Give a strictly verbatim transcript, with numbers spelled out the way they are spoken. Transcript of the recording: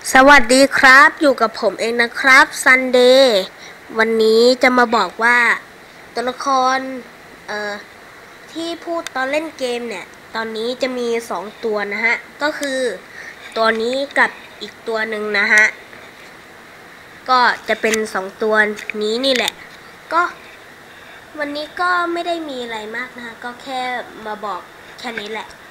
สวัสดีครับอยู่กับผมเองนะครับซันเดย์วันนี้จะมาบอกว่าตัวละครเอ่อที่พูดตอนเล่นเกมเนี่ยตอนนี้จะมีสองตัวนะฮะก็คือตัวนี้กับอีกตัวหนึ่งนะฮะก็จะเป็นสองตัวนี้นี่แหละก็วันนี้ก็ไม่ได้มีอะไรมากนะฮะก็แค่มาบอกแค่นี้แหละ